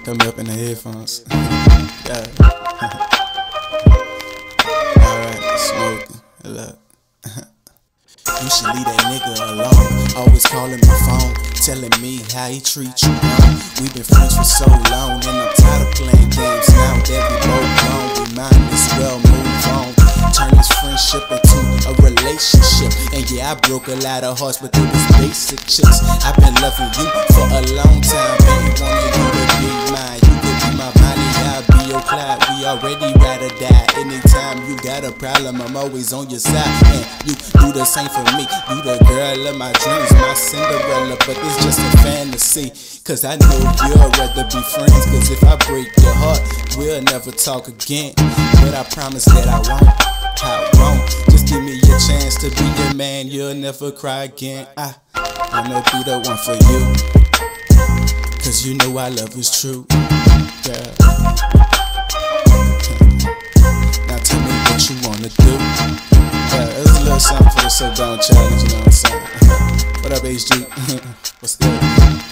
Cut me up in the headphones. Yeah. Alright, Smokey. Look. You should leave that nigga alone. Always calling my phone, telling me how he treat you wrong. We've been friends for so long, and I'm tired of playing games. Now that we both grown, we might as well move on. Turn this friendship into a relationship. And yeah, I broke a lot of hearts, but it was basic chicks. I've been loving you for a long time, baby. Wanted you to be mine. You could be my Bonnie, I'll be your Clyde. We already ride or die. Anytime you got a problem, I'm always on your side. And you do the same for me. You the girl of my dreams, my Cinderella. But it's just a fantasy, cause I know you'd rather be friends. Cause if I break your heart, we'll never talk again. But I promise that I won't. Just give me a chance to be your man, you'll never cry again. I wanna be the one for you, cause you know our love is true, girl. Now tell me what you wanna do. There's a little something for the so down challenge, you know what I'm saying? What up, HG? What's good?